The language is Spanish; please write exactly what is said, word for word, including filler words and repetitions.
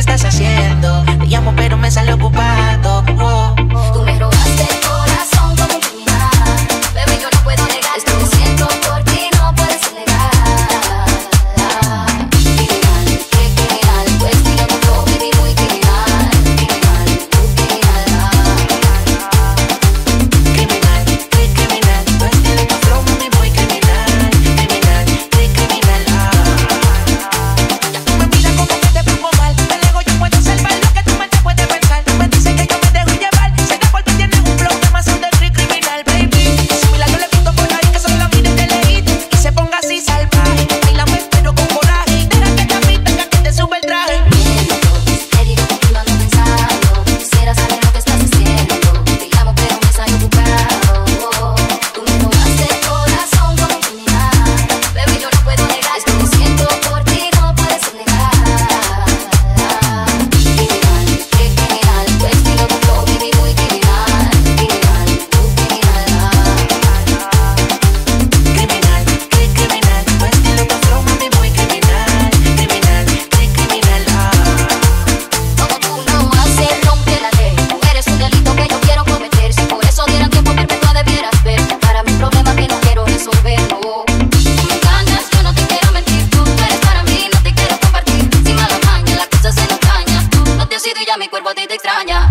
estás haciendo. Te llamo pero me sale ocupado. Oh. Tú me robaste el corazón como un criminal. Bebé, yo no puedo negar esto que siento por ti, no puedes negar. Criminal, qué criminal, tu estilo no flow, baby, muy criminal. Criminal, tú criminal. Criminal, qué criminal, tu estilo no flow, mami, muy criminal. Criminal, qué criminal. Ya tú me miras como que te pongo mal. Te lego, yo puedo salvar lo que tu mente puede pensar. Tú me dices que yo me dejo llevar. Será porque tienes un flow demasiado de free criminal, baby. Similar yo le pinto por ahí, que solo la mire de lejito y se ponga así salvaje. Bailame pero con coraje. Deja que te apita, que te sube el traje. Te digo que tú ando pensando. Quisiera saber lo que estás haciendo. Te llamo pero me sale ocupado. Tú me robaste el corazón como un criminal. Bebé, yo no puedo negar esto que siento por ti, no puedes negar. Criminal, qué criminal, tu estilo no flow, baby, muy criminal. Criminal, tú criminal. Criminal, qué criminal, tu estilo no flow, mami, muy criminal. Criminal, qué criminal. Como tú no haces, rompe la ley. Tú eres un delito que yo quiero cometer. Si por eso dieran tiempo perpetuo debieras ver. Para mi problema que no quiero resolver, no. Tú me engañas, yo no te quiero mentir. Tú eres para mí, no te quiero compartir. Sin mala maña, la cosa se nos daña. Tú no te has ido y ya mi cuerpo a ti te extraña.